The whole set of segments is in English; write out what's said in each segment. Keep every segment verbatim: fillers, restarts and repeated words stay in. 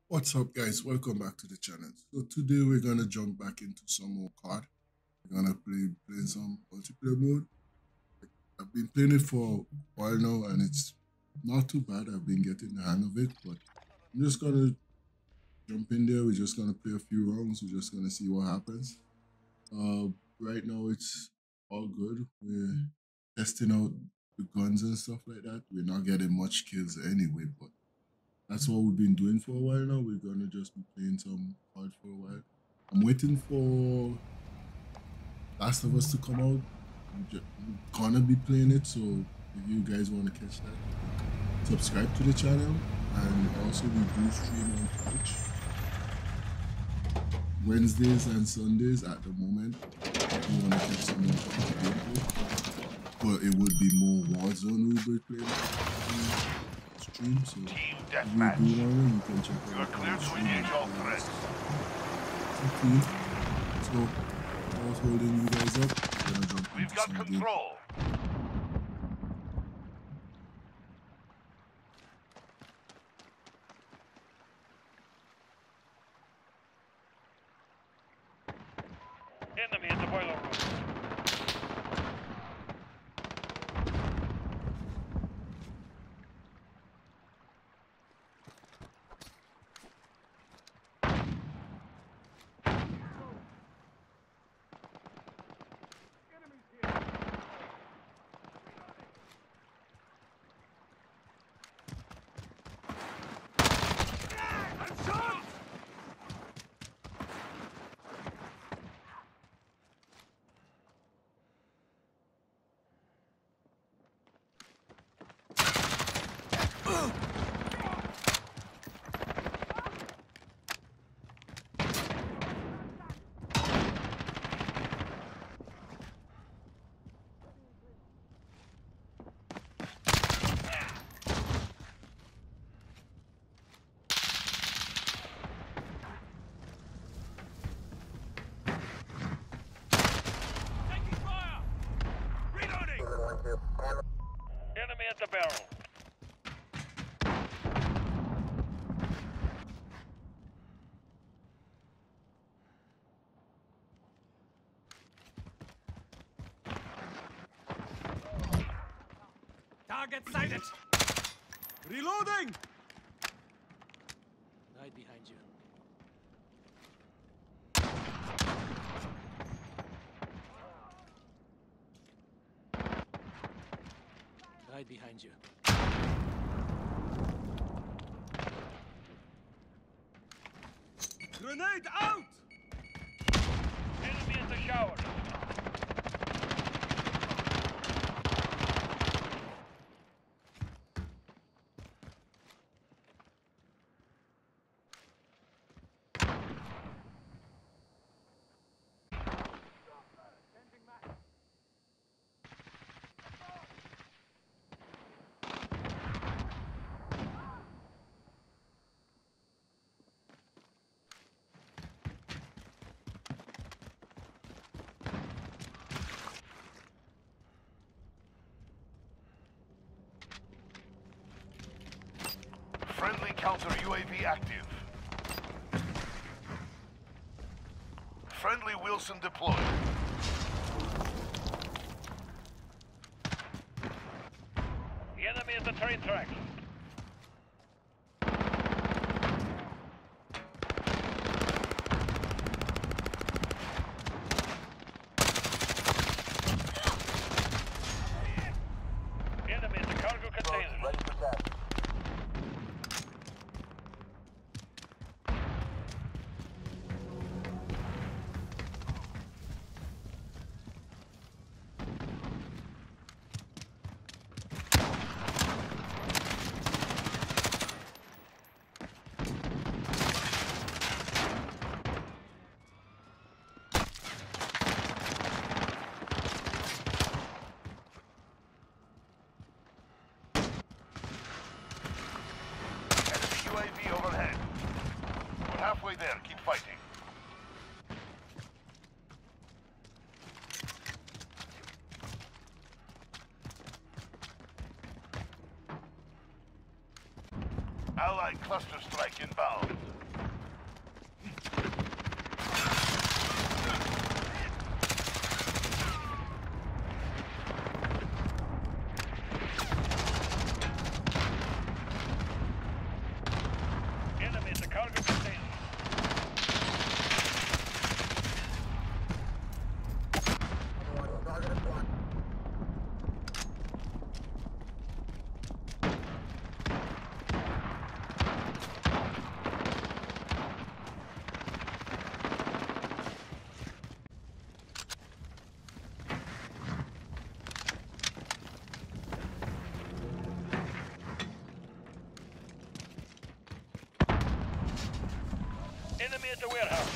What's up, guys? Welcome back to the channel. So today we're gonna jump back into some more card. We're gonna play play some multiplayer mode. I've been playing it for a while now, and it's not too bad. I've been getting the hang of it, but I'm just gonna jump in there. We're just gonna play a few rounds. We're just gonna see what happens. Uh, right now it's all good. We're testing out the guns and stuff like that. We're not getting much kills anyway, but that's what we've been doing for a while now. We're gonna just be playing some cards for a while. I'm waiting for Last of Us to come out. I'm, ju- I'm gonna be playing it, so if you guys want to catch that, subscribe to the channel. And also, we do stream on Twitch Wednesdays and Sundays at the moment. If you want to catch some more gameplay, but it would be more Warzone we'll be playing on stream. So Team if you deathmatch. do want to, you can check You are out clear our to stream. engage all threats. Okay. So I was holding you guys up. We're gonna jump We've into got some game. control. Enemy in the boiler room. Taking fire! Reloading! Enemy at the barrel. Target sighted! Reloading! Right behind you. Right behind you. Grenade out! Enemy in the shower. Friendly counter U A V active. Friendly Wilson deployed. The enemy is the train track. Enemy in the cargo container. Enemy U A V overhead. We're halfway there. Keep fighting. Allied cluster strike inbound. cargo container. Enemy at the warehouse.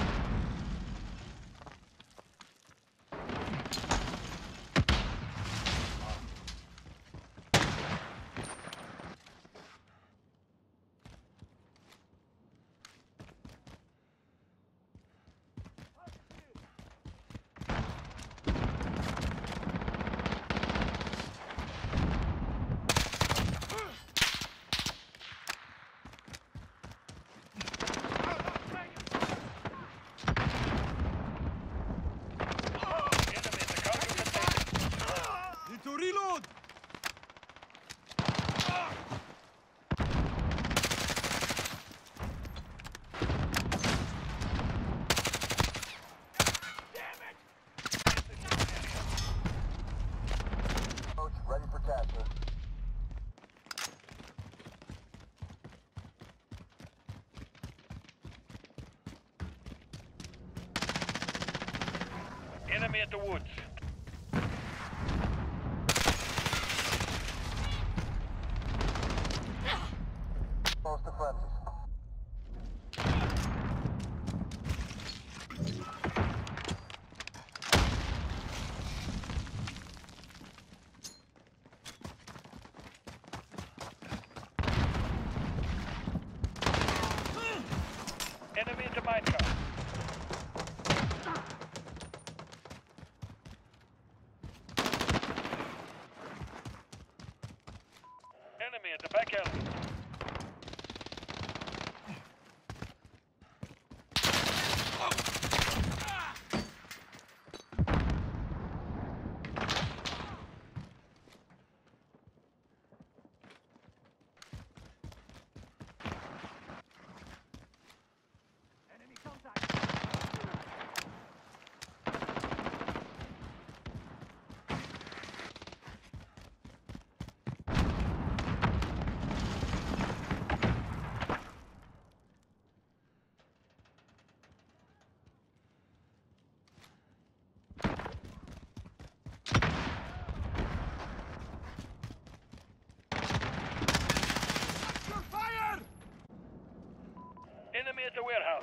Enemy at the cargo container. Need to reload! Ready for capture. Enemy at the woods. Close to friendlies. Enemy at the mine car. Enemy at the back alley. Enemy contact! Your fire! Enemy at the warehouse.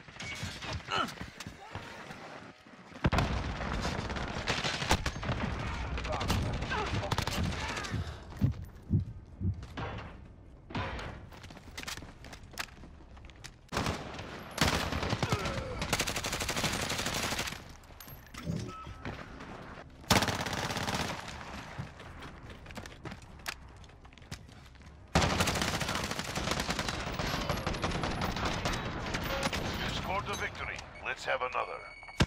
You scored the victory. Let's have another.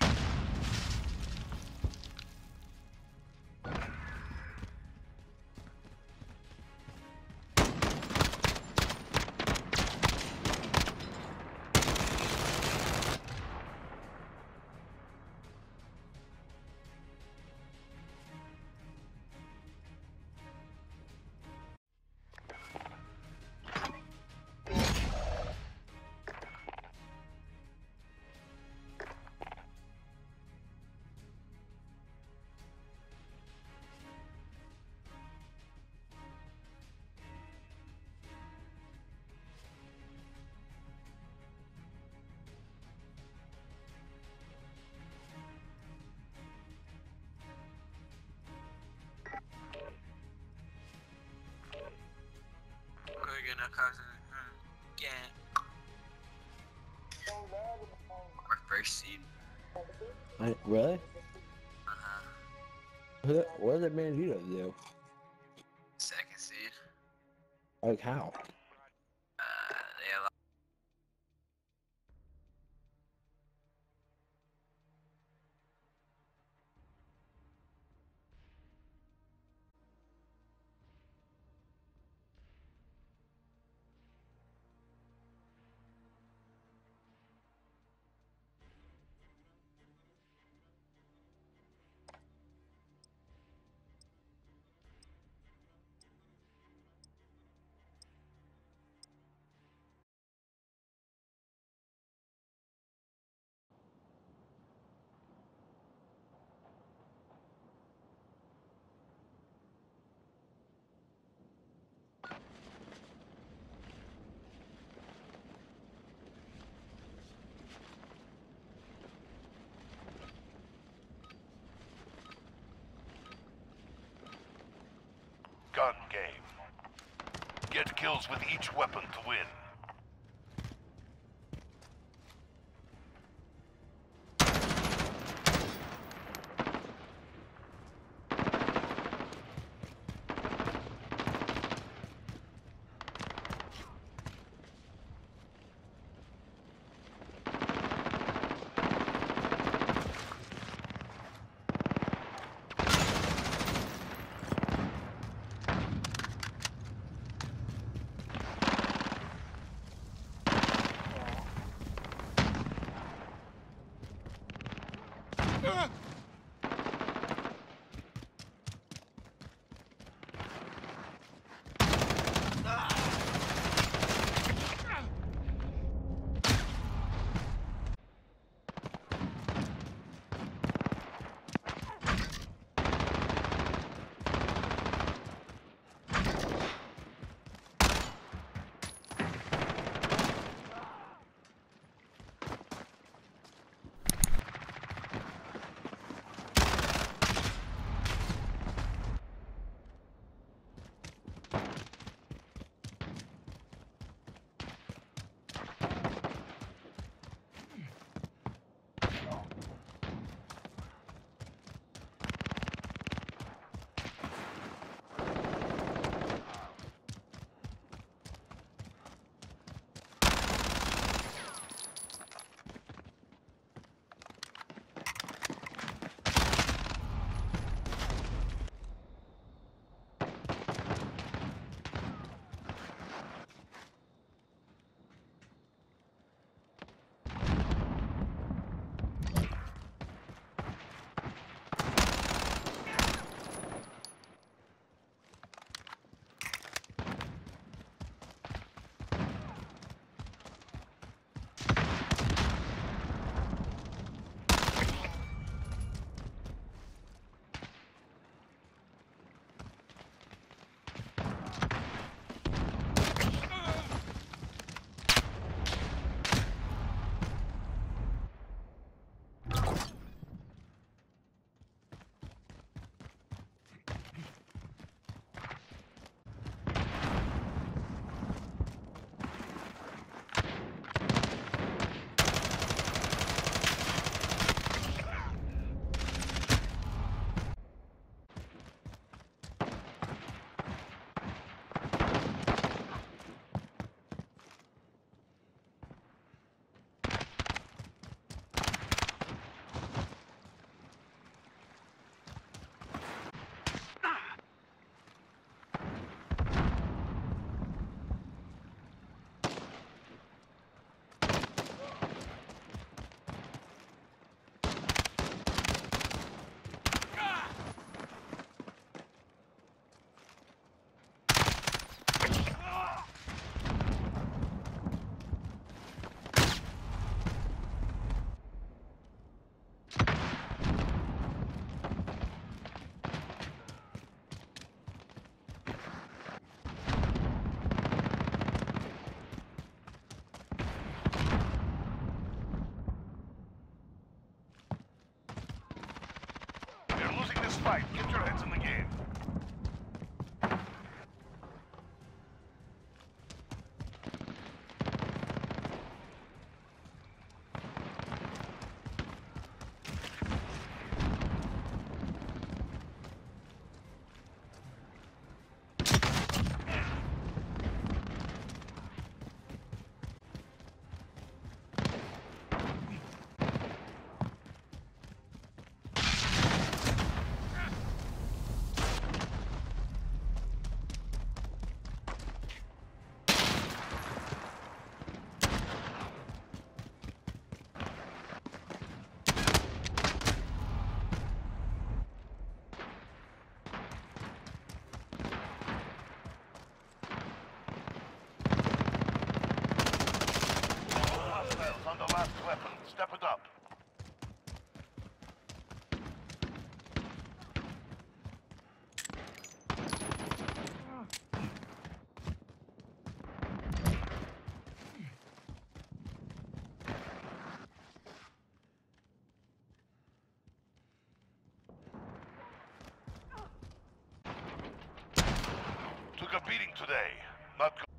We're gonna cause it again. Our first seed. I, really? Uh-huh. What did- what did Bandito do? Second seed. Like how? Uh, they allow gun game. Get kills with each weapon to win. fight. Get your heads in the game. beating today. Not good.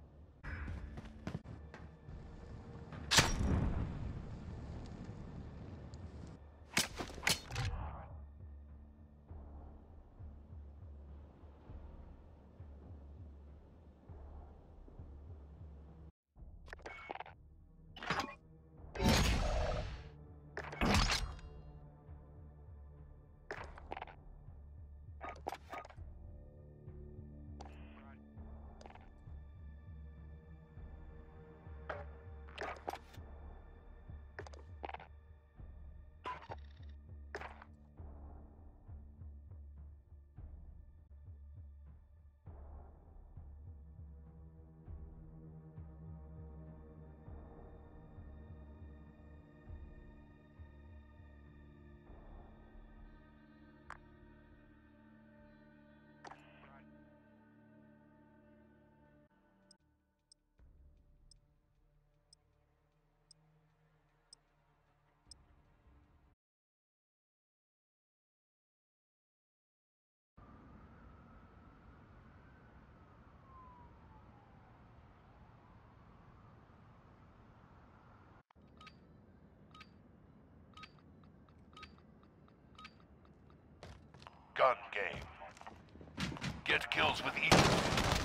Gun game. Get kills with ease.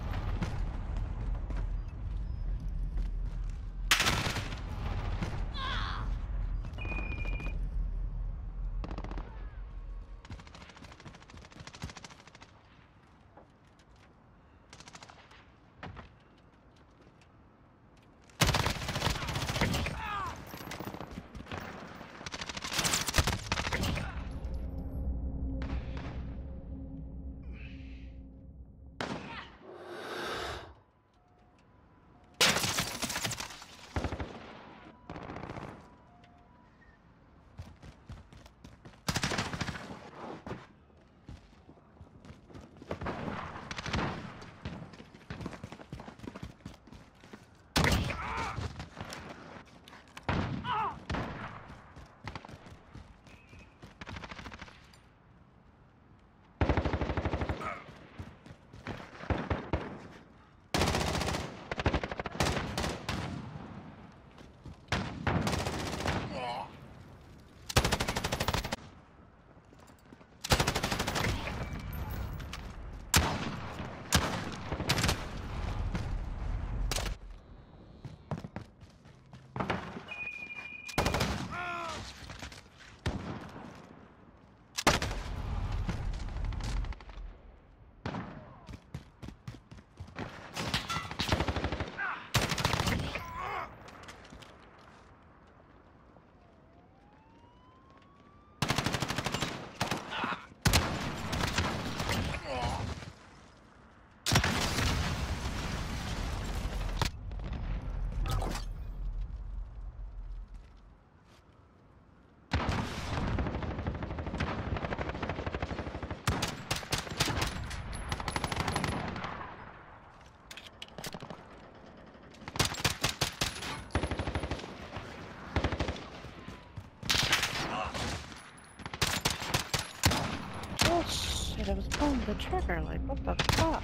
Oh shit, I was pulling the trigger, like, what the fuck?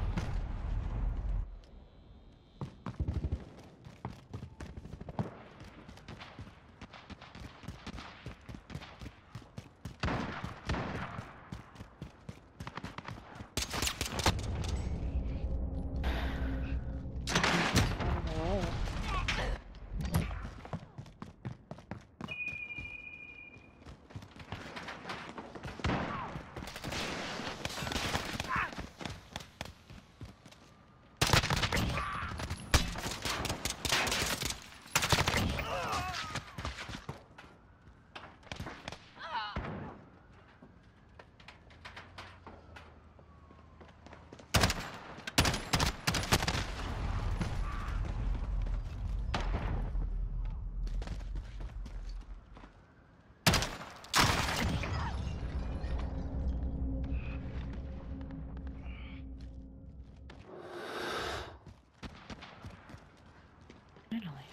Finally.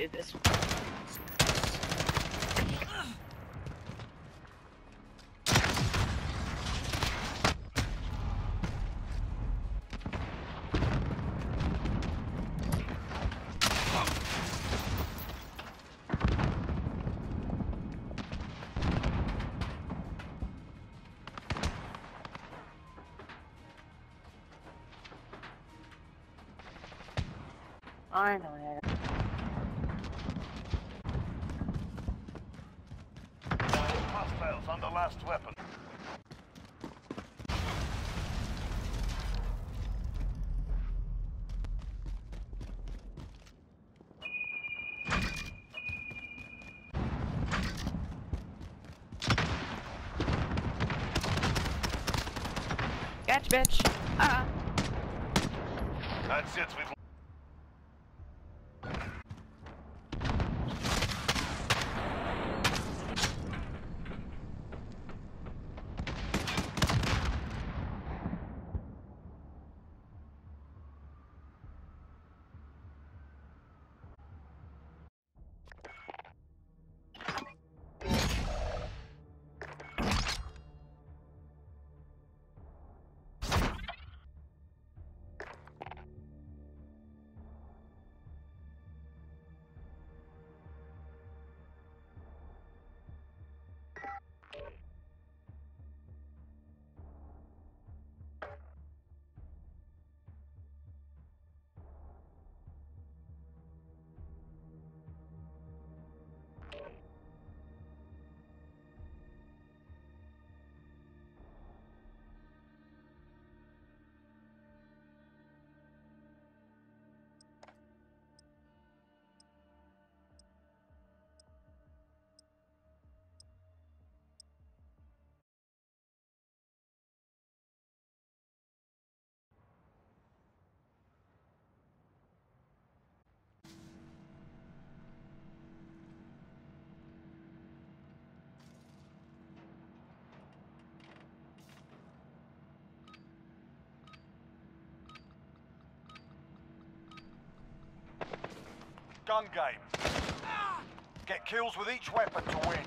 dude. This. I know it. Hostiles on the last weapon. Catch, bitch. Uh. That's it. We've gun game. Get kills with each weapon to win.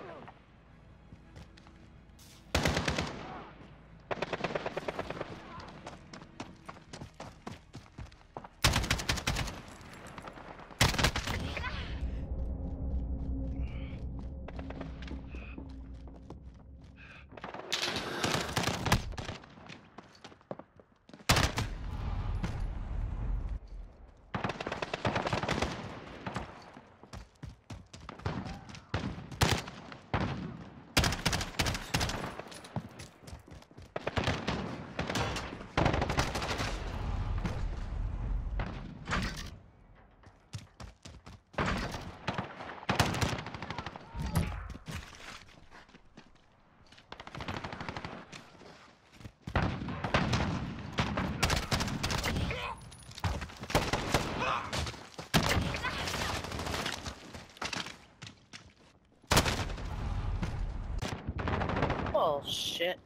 Bullshit.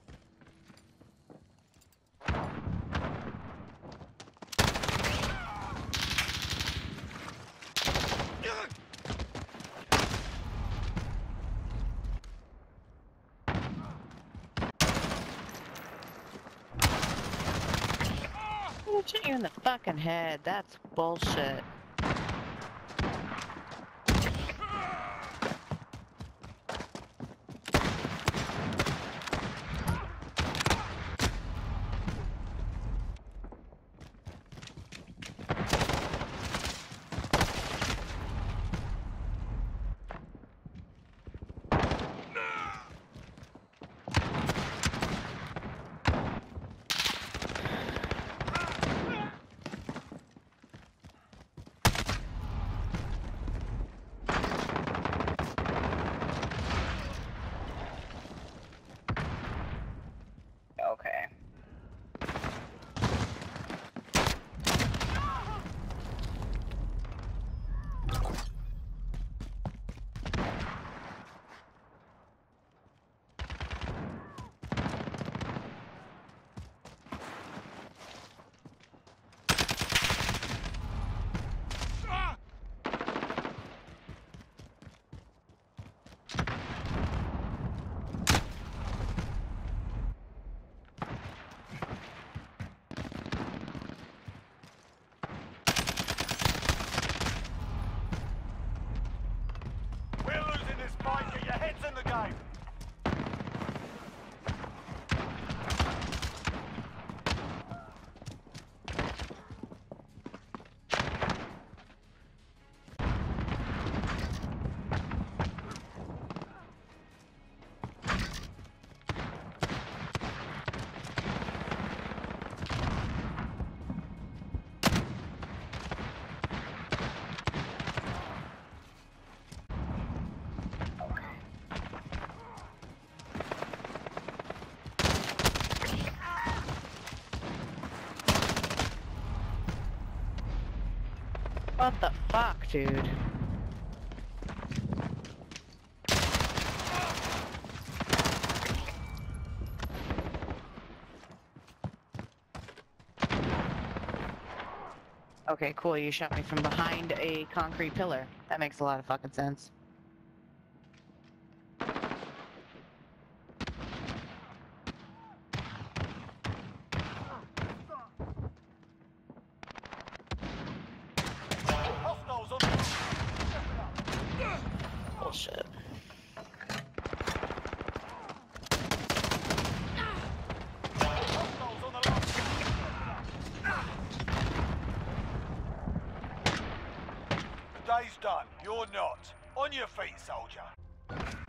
I'm gonna shoot you in the fucking head. That's bullshit. What the fuck, dude? Okay, cool. You shot me from behind a concrete pillar. That makes a lot of fucking sense. Hostiles on the move. Bullshit. Hostiles on the line. The day's done. You're not. On your feet, soldier.